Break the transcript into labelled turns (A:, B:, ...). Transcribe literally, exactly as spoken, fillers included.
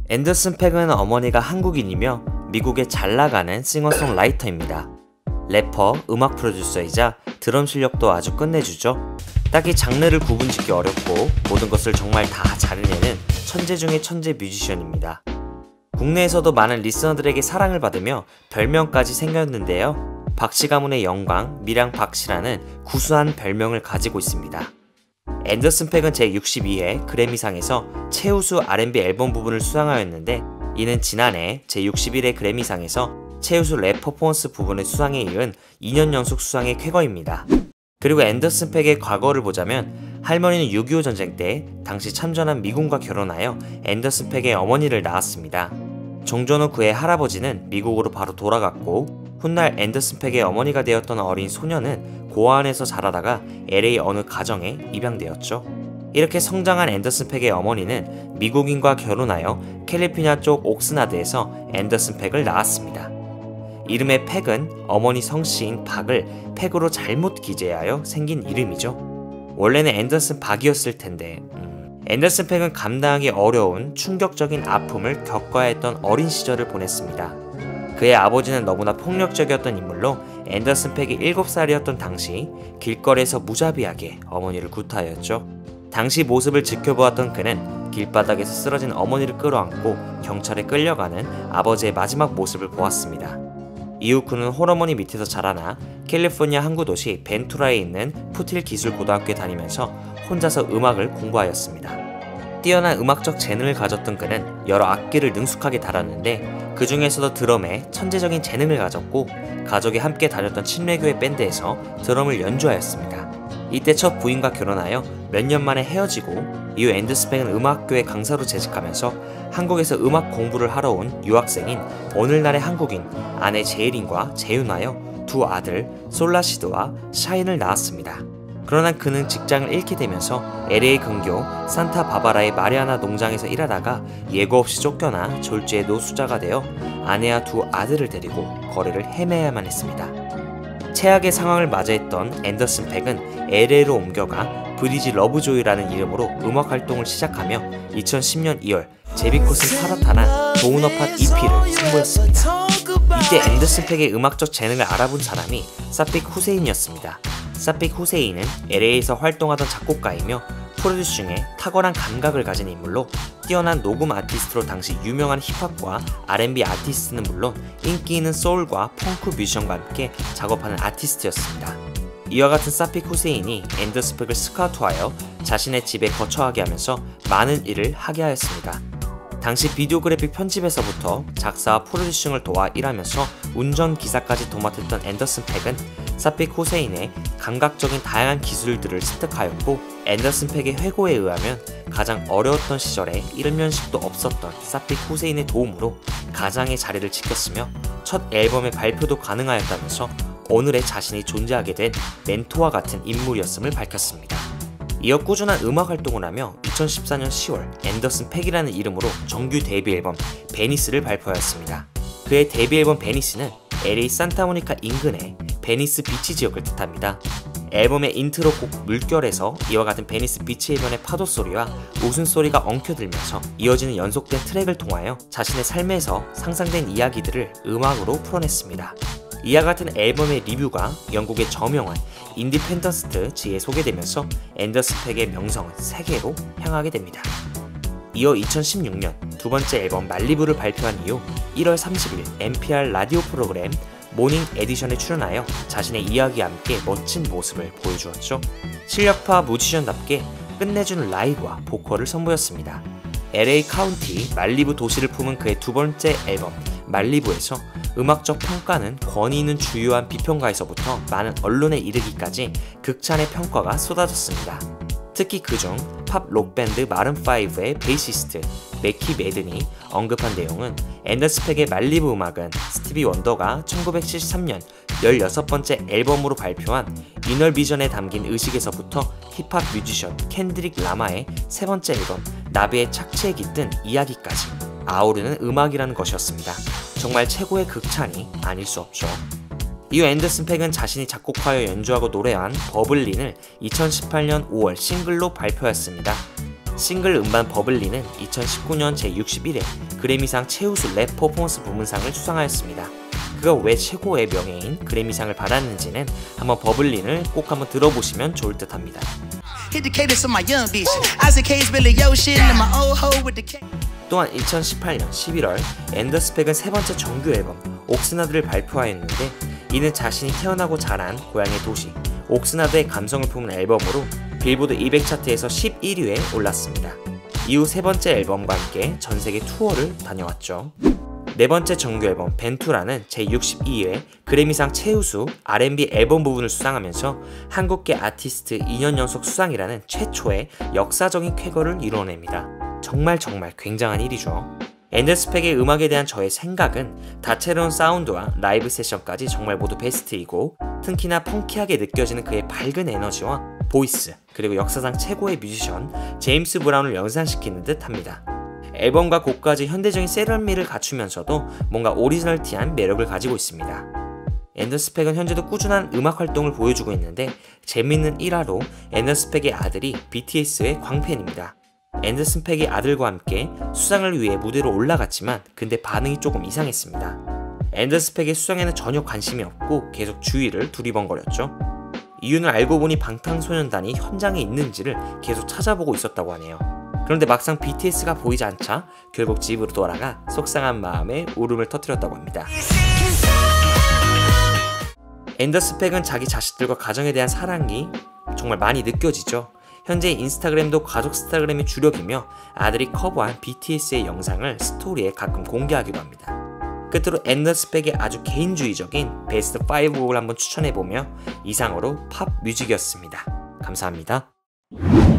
A: 앤더슨 팩은 어머니가 한국인이며 미국에 잘나가는 싱어송라이터입니다. 래퍼, 음악 프로듀서이자 드럼 실력도 아주 끝내주죠. 딱히 장르를 구분짓기 어렵고 모든 것을 정말 다 잘해내는 천재 중의 천재 뮤지션입니다. 국내에서도 많은 리스너들에게 사랑을 받으며 별명까지 생겼는데요. 박씨 가문의 영광, 밀양 박씨라는 구수한 별명을 가지고 있습니다. 앤더슨 팩은 제육십이 회 그래미상에서 최우수 알앤비 앨범 부분을 수상하였는데, 이는 지난해 제육십일 회 그래미상에서 최우수 랩 퍼포먼스 부분의 수상에 이은 이 년 연속 수상의 쾌거입니다. 그리고 앤더슨 팩의 과거를 보자면 할머니는 육이오 전쟁 때 당시 참전한 미군과 결혼하여 앤더슨 팩의 어머니를 낳았습니다. 종전 후 그의 할아버지는 미국으로 바로 돌아갔고, 훗날 앤더슨 팩의 어머니가 되었던 어린 소녀는 고아원에서 자라다가 엘에이 어느 가정에 입양되었죠. 이렇게 성장한 앤더슨 팩의 어머니는 미국인과 결혼하여 캘리포니아 쪽 옥스나드에서 앤더슨 팩을 낳았습니다. 이름의 팩은 어머니 성씨인 박을 팩으로 잘못 기재하여 생긴 이름이죠. 원래는 앤더슨 박이었을 텐데 음... 앤더슨 팩은 감당하기 어려운 충격적인 아픔을 겪어야 했던 어린 시절을 보냈습니다. 그의 아버지는 너무나 폭력적이었던 인물로 앤더슨 팩이 일곱 살이었던 당시 길거리에서 무자비하게 어머니를 구타하였죠. 당시 모습을 지켜보았던 그는 길바닥에서 쓰러진 어머니를 끌어안고 경찰에 끌려가는 아버지의 마지막 모습을 보았습니다. 이후 그는 홀어머니 밑에서 자라나 캘리포니아 항구 도시 벤투라에 있는 푸틸 기술고등학교에 다니면서 혼자서 음악을 공부하였습니다. 뛰어난 음악적 재능을 가졌던 그는 여러 악기를 능숙하게 다뤘는데, 그 중에서도 드럼에 천재적인 재능을 가졌고 가족이 함께 다녔던 침례교회 밴드에서 드럼을 연주하였습니다. 이때 첫 부인과 결혼하여 몇 년 만에 헤어지고, 이후 앤더슨 팩은 음악교회 강사로 재직하면서 한국에서 음악 공부를 하러 온 유학생인 오늘날의 한국인 아내 제이린과 재혼하여 두 아들 솔라시드와 샤인을 낳았습니다. 그러나 그는 직장을 잃게 되면서 엘에이 근교 산타바바라의 마리아나 농장에서 일하다가 예고 없이 쫓겨나 졸지의 노숙자가 되어 아내와 두 아들을 데리고 거리를 헤매야만 했습니다. 최악의 상황을 맞이했던 앤더슨 팩은 엘에이로 옮겨가 브리지 러브조이라는 이름으로 음악 활동을 시작하며 이천십 년 이월 제비꽃은 파랗다나 도우너팟 이피를 선보였습니다. 이때 앤더슨 팩의 음악적 재능을 알아본 사람이 사픽 후세인이었습니다. 사픽 후세인은 엘에이에서 활동하던 작곡가이며 프로듀싱에 탁월한 감각을 가진 인물로 뛰어난 녹음 아티스트로 당시 유명한 힙합과 알앤비 아티스트는 물론 인기 있는 소울과 펑크 뮤지션과 함께 작업하는 아티스트였습니다. 이와 같은 사픽 후세인이 앤더슨 팩을 스카우트하여 자신의 집에 거처하게 하면서 많은 일을 하게 하였습니다. 당시 비디오 그래픽 편집에서부터 작사와 프로듀싱을 도와 일하면서 운전기사까지 도맡았던 앤더슨 팩은 사픽 후세인의 감각적인 다양한 기술들을 습득하였고, 앤더슨 팩의 회고에 의하면 가장 어려웠던 시절에 일면식도 없었던 사픽 후세인의 도움으로 가장의 자리를 지켰으며 첫 앨범의 발표도 가능하였다면서 오늘의 자신이 존재하게 된 멘토와 같은 인물이었음을 밝혔습니다. 이어 꾸준한 음악 활동을 하며 이천십사 년 시월 앤더슨 팩이라는 이름으로 정규 데뷔 앨범 베니스를 발표하였습니다. 그의 데뷔 앨범 베니스는 엘에이 산타모니카 인근의 베니스 비치 지역을 뜻합니다. 앨범의 인트로곡 물결에서 이와 같은 베니스 비치 해변의 파도 소리와 웃음소리가 엉켜들면서 이어지는 연속된 트랙을 통하여 자신의 삶에서 상상된 이야기들을 음악으로 풀어냈습니다. 이와 같은 앨범의 리뷰가 영국의 저명한 인디펜던스트지에 소개되면서 앤더슨 팩의 명성은 세계로 향하게 됩니다. 이어 이천십육 년 두 번째 앨범 말리부를 발표한 이후 일월 삼십일 엔피알 라디오 프로그램 모닝 에디션에 출연하여 자신의 이야기와 함께 멋진 모습을 보여주었죠. 실력파 뮤지션답게 끝내주는 라이브와 보컬을 선보였습니다. 엘에이 카운티 말리부 도시를 품은 그의 두 번째 앨범 말리부에서 음악적 평가는 권위 있는 주요한 비평가에서부터 많은 언론에 이르기까지 극찬의 평가가 쏟아졌습니다. 특히 그중 팝 록밴드 마룬파이브의 베이시스트 매키 매든이 언급한 내용은 앤더슨 팩의 말리부 음악은 스티비 원더가 천구백칠십삼 년 열여섯 번째 앨범으로 발표한 이너 비전에 담긴 의식에서부터 힙합 뮤지션 켄드릭 라마의 세 번째 앨범 나비의 착취에 깃든 이야기까지 아우르는 음악이라는 것이었습니다. 정말 최고의 극찬이 아닐 수 없죠. 이후 앤더슨 팩은 자신이 작곡하여 연주하고 노래한 버블린을 이천십팔 년 오월 싱글로 발표했습니다. 싱글 음반 버블리는 이천십구 년 제육십일 회 그래미상 최우수 랩 퍼포먼스 부문상을 수상하였습니다. 그가 왜 최고의 명예인 그래미상을 받았는지는 한번 버블린을 꼭 한번 들어보시면 좋을 듯 합니다. 또한 이천십팔 년 십일 월 앤더스펙은 세 번째 정규 앨범 옥스나드를 발표하였는데, 이는 자신이 태어나고 자란 고향의 도시 옥스나드의 감성을 품은 앨범으로 빌보드 이백 차트에서 십일 위에 올랐습니다. 이후 세 번째 앨범과 함께 전세계 투어를 다녀왔죠. 네 번째 정규 앨범 벤투라는 제육십이 회 그래미상 최우수 알 앤 비 앨범 부분을 수상하면서 한국계 아티스트 이 년 연속 수상이라는 최초의 역사적인 쾌거를 이뤄냅니다. 정말 정말 굉장한 일이죠. 앤더스펙의 음악에 대한 저의 생각은 다채로운 사운드와 라이브 세션까지 정말 모두 베스트이고, 특히나 펑키하게 느껴지는 그의 밝은 에너지와 보이스, 그리고 역사상 최고의 뮤지션 제임스 브라운을 연상시키는 듯 합니다. 앨범과 곡까지 현대적인 세련미를 갖추면서도 뭔가 오리지널티한 매력을 가지고 있습니다. 앤더스펙은 현재도 꾸준한 음악 활동을 보여주고 있는데, 재밌는 일화로 앤더스펙의 아들이 비티에스의 광팬입니다. 앤더스펙의 아들과 함께 수상을 위해 무대로 올라갔지만 근데 반응이 조금 이상했습니다. 앤더스펙의 수상에는 전혀 관심이 없고 계속 주위를 두리번거렸죠. 이유는 알고 보니 방탄소년단이 현장에 있는지를 계속 찾아보고 있었다고 하네요. 그런데 막상 비티에스가 보이지 않자 결국 집으로 돌아가 속상한 마음에 울음을 터뜨렸다고 합니다. 앤더스펙은 자기 자식들과 가정에 대한 사랑이 정말 많이 느껴지죠. 현재 인스타그램도 가족 스타그램이 주력이며 아들이 커버한 비티에스의 영상을 스토리에 가끔 공개하기도 합니다. 끝으로 앤더스펙의 아주 개인주의적인 베스트 오 곡을 한번 추천해보며 이상으로 팝 뮤직이었습니다. 감사합니다.